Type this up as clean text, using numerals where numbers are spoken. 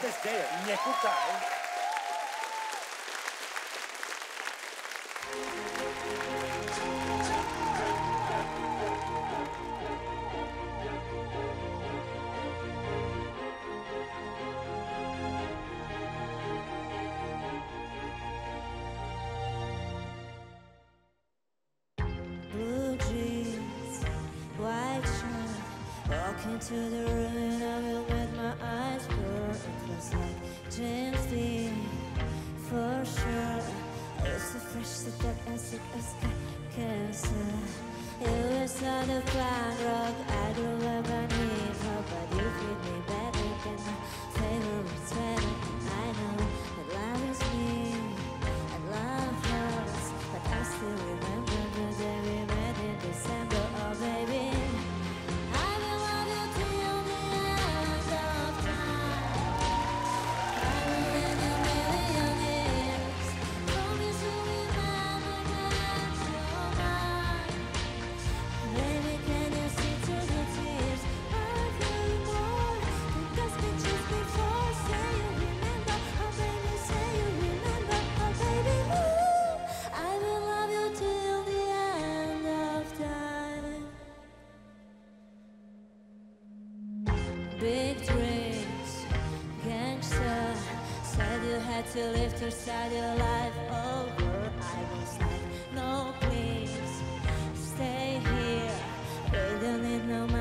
vôbec deje? Nekúkaj. Blue jeans, white shirt, walking to the ruin of it with my eyes blurred. It was like James Dean, for sure. It's so fresh, so dark and sick as cancer. It was not a punk rock, I grew up on hip hop, but you treat me better than my favorite sweater. I know that love is me, and love hurts, but I still remember the day we met in December. Oh baby, I will love you till the end of time. I will live a million years. Promise to remember that you're mine. Baby, can you see through the tears? I feel more than those pictures before. Say you remember, oh baby, say you remember, oh baby. Ooh, I will love you till the end of time. Big dreams, gangster. Said you had to live to start your life over. I was like, no, please, stay here. We don't need no